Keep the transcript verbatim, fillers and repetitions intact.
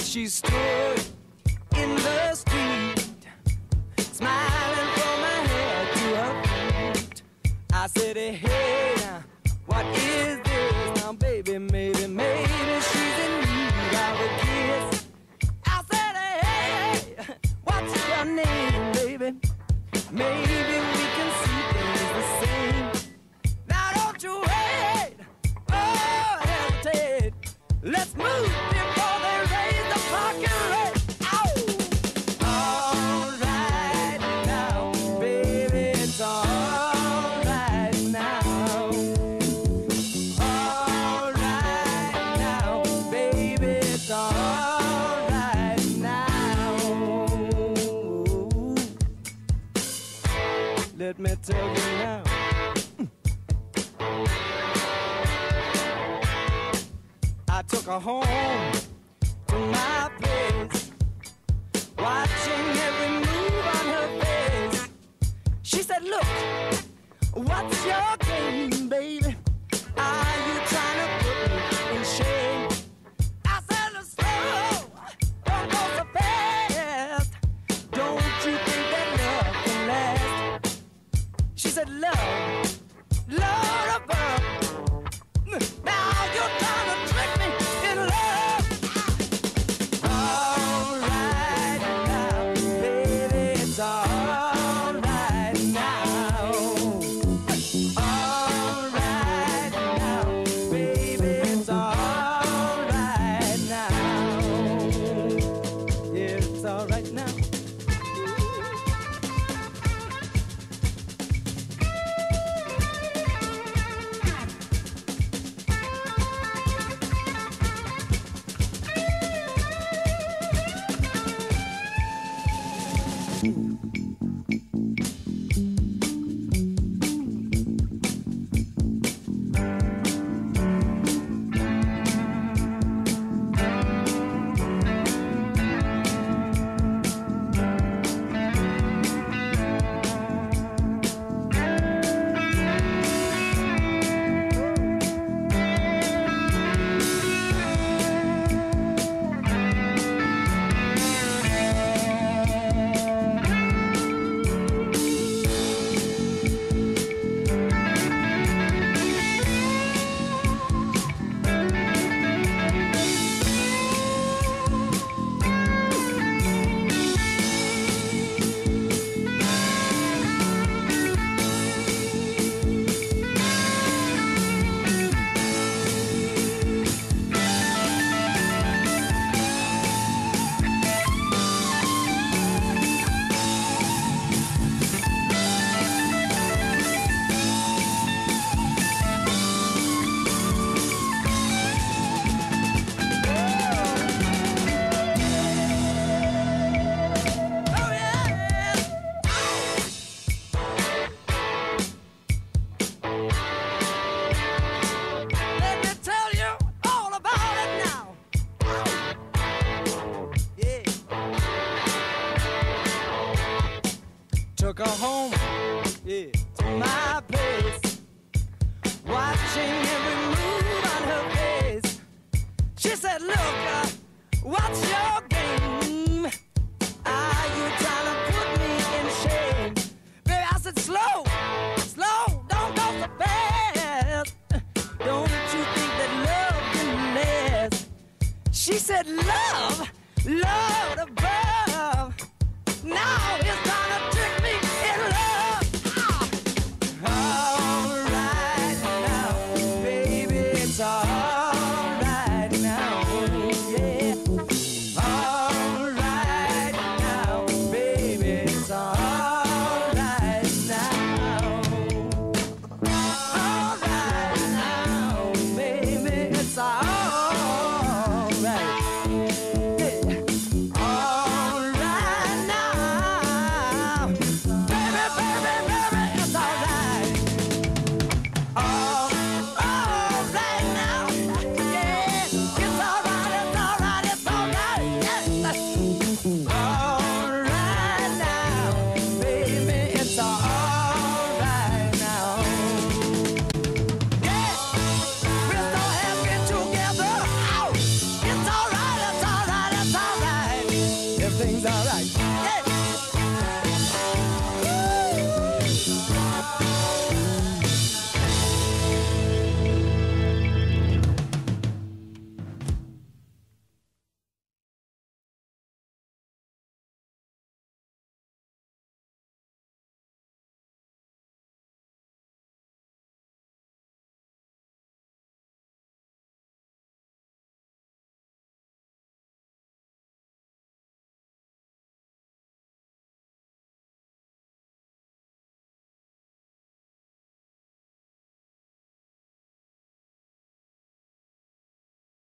She stood in the street, smiling from her head to her feet. I said, hey, now, what is this? Now, baby, maybe, maybe she's in need of a kiss. I said, hey, what's your name, baby? Maybe we can see things the same. Now, don't you wait, oh, hesitate. Let's move before they raise the parking rate. Ow! All right now, baby, it's all right now. All right now, baby, it's all right now. Let me tell you now. I took her home to my place, watching every move on her face. She said, look, what's your game, baby? Are you trying to put me in shame? I said, look, slow, don't go so fast. Don't you think that love can last? She said, love, love above. Now you're trying to trick me in love. All right now, baby, it's all right now. All right now, baby, it's all right now. Yeah, it's all right now. Took her home, yeah, to my place, watching every move on her face. She said, look, uh, what's your game? Are you trying to put me in shame? Baby, I said, slow, slow, don't go so fast. Don't you think that love can last? She said, love, love above. Now it's